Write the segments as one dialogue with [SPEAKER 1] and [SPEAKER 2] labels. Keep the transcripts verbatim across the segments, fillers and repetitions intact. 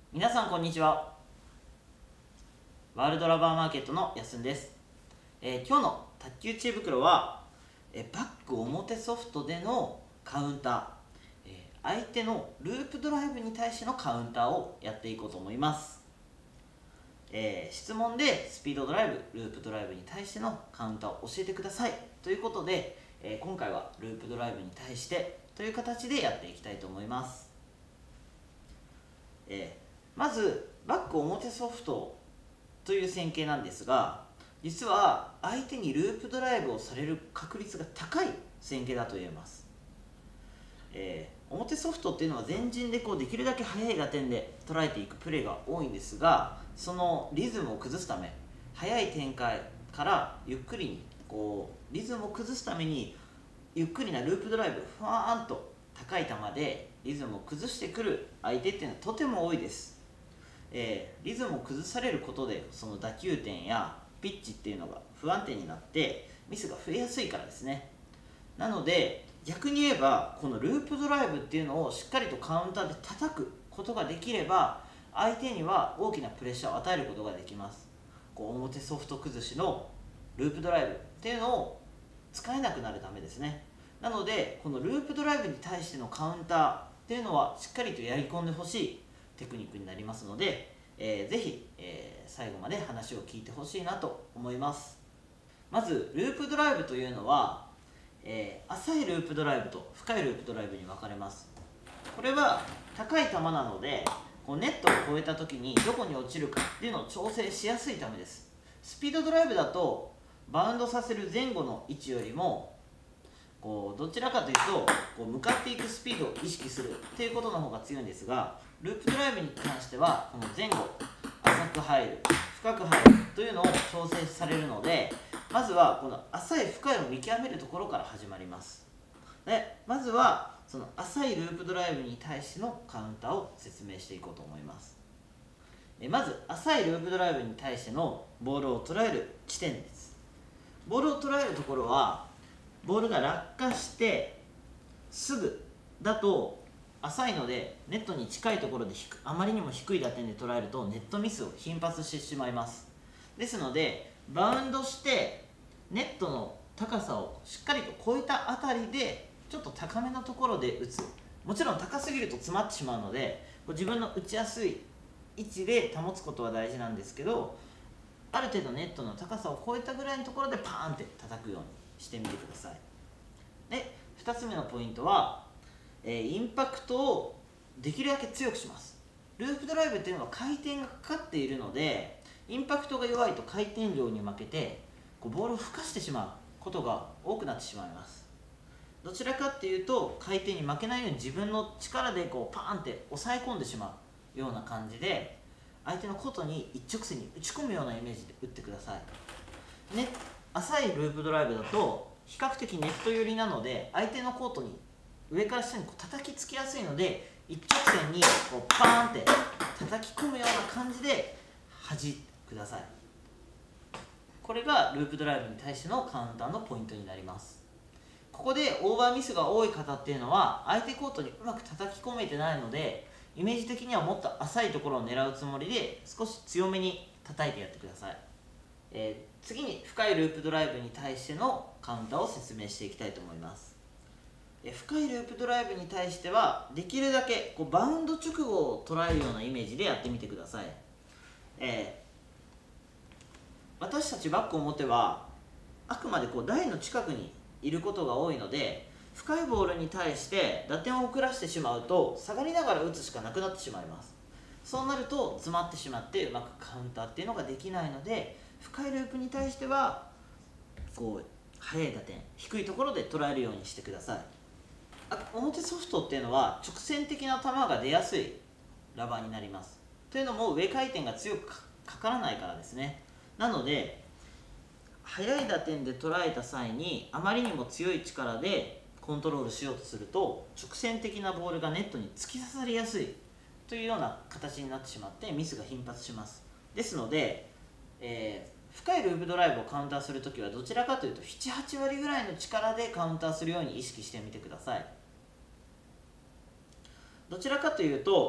[SPEAKER 1] 皆さんこんにちは。ワールドラバーマーケットのやすんです。えー今日の卓球知恵袋は、えーバック表ソフトでのカウンター、えー相手のループドライブに対してのカウンターをやっていこうと思います。えー質問でスピードドライブ、ループドライブに対してのカウンターを教えてくださいということで、えー今回はループドライブに対してという形でやっていきたいと思います。えーまずバック表ソフトという線形なんですが、実は相手にループドライブをされる確率が高い線形だと言えます。えー表ソフトっていうのは前陣でこうできるだけ速い打点で捉えていくプレーが多いんですが、そのリズムを崩すため、速い展開からゆっくりにこうリズムを崩すためにゆっくりなループドライブ、ふわーんと高い球でリズムを崩してくる相手っていうのはとても多いです。えーリズムを崩されることでその打球点やピッチっていうのが不安定になってミスが増えやすいからですね。なので逆に言えばこのループドライブっていうのをしっかりとカウンターで叩くことができれば相手には大きなプレッシャーを与えることができます。こう表ソフト崩しのループドライブっていうのを使えなくなるためですね。なのでこのループドライブに対してのカウンターっていうのはしっかりとやり込んでほしいテクニックになりますので、えー、ぜひ、えー、最後まで話を聞いてほしいなと思います。まずループドライブというのは、えー、浅いループドライブと深いループドライブに分かれます。これは高い球なのでこうネットを越えた時にどこに落ちるかっていうのを調整しやすいためです。スピードドライブだとバウンドさせる前後の位置よりもこうどちらかというとこう向かっていくスピードを意識するっていうことの方が強いんですが、ループドライブに関してはこの前後浅く入る深く入るというのを調整されるので、まずはこの浅い深いを見極めるところから始まります。でまずはその浅いループドライブに対してのカウンターを説明していこうと思います。えまず浅いループドライブに対してのボールを捉える地点です。ボールを捉えるところはボールが落下してすぐだと浅いのでネットに近いところであまりにも低い打点で捉えるとネットミスを頻発してしまいます。ですのでバウンドしてネットの高さをしっかりと超えたあたりでちょっと高めのところで打つ。もちろん高すぎると詰まってしまうので自分の打ちやすい位置で保つことは大事なんですけど、ある程度ネットの高さを超えたぐらいのところでパーンって叩くようにしてみてください。でふたつめのポイントは、えーインパクトをできるだけ強くします。ループドライブっていうのは回転がかかっているのでインパクトが弱いと回転量に負けてこうボールをふかしてしまうことが多くなってしまいます。どちらかっていうと回転に負けないように自分の力でこうパーンって抑え込んでしまうような感じで相手のコートに一直線に打ち込むようなイメージで打ってください。ね、浅いループドライブだと比較的ネット寄りなので相手のコートに上から下にこう叩きつきやすいので一直線にこうパーンって叩き込むような感じで弾いてください。これがループドライブに対してのカウンターのポイントになります。ここでオーバーミスが多い方っていうのは相手コートにうまく叩き込めてないのでイメージ的にはもっと浅いところを狙うつもりで少し強めに叩いてやってください。えー次に深いループドライブに対してのカウンターを説明していきたいと思います。えー深いループドライブに対してはできるだけこうバウンド直後を捉えるようなイメージでやってみてください。えー私たちバック表はあくまでこう台の近くにいることが多いので深いボールに対して打点を遅らせてしまうと下がりながら打つしかなくなってしまいます。そうなると詰まってしまってうまくカウンターっていうのができないので深いループに対してはこう速い打点低いところで捉えるようにしてください。あ表ソフトっていうのは直線的な球が出やすいラバーになります。というのも上回転が強くかからないからですね。なので速い打点で捉えた際にあまりにも強い力でコントロールしようとすると直線的なボールがネットに突き刺さりやすいというような形になってしまってミスが頻発します。ですので、えー深いループドライブをカウンターするときはどちらかというとなな、はち割ぐらいの力でカウンターするように意識してみてください。どちらかというと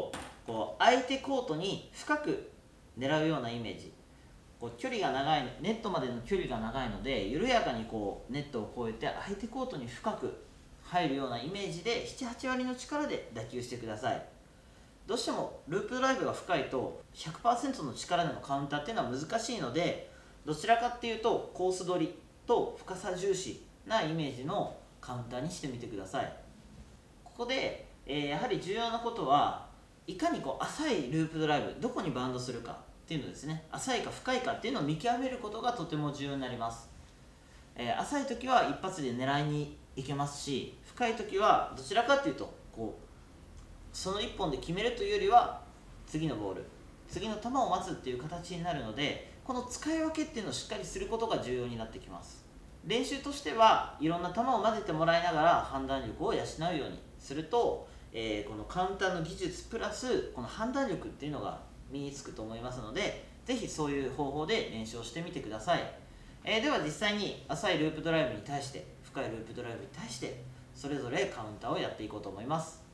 [SPEAKER 1] こう相手コートに深く狙うようなイメージ。こう距離が長い、ネットまでの距離が長いので、緩やかにこうネットを越えて相手コートに深く入るようなイメージでなな、はち割の力で打球してください。どうしてもループドライブが深いと ひゃくパーセント の力でのカウンターっていうのは難しいので、どちらかっていうとコース取りと深さ重視なイメージのカウンターにしてみてください。ここで、えー、やはり重要なことはいかにこう浅いループドライブ、どこにバウンドするかっていうのですね。浅いか深いかっていうのを見極めることがとても重要になります。えー、浅い時は一発で狙いに行けますし、深い時はどちらかというとこうそのいっぽんで決めるというよりは次のボール、次の球を待つっていう形になるので、この使い分けっていうのをしっかりすることが重要になってきます。練習としてはいろんな球を混ぜてもらいながら判断力を養うようにすると、えー、このカウンターの技術プラスこの判断力っていうのが身につくと思いますので、ぜひそういう方法で練習をしてみてください。えー、では実際に浅いループドライブに対して深いループドライブに対してそれぞれカウンターをやっていこうと思います。